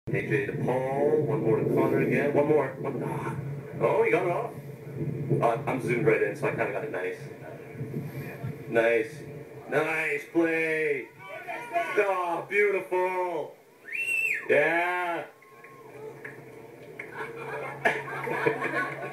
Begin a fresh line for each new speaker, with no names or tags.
AJ to Paul, one more to Connor again, one more. Oh, you got it off. I'm zoomed right in, so I kind of got it nice. Nice play. Oh, beautiful. Yeah.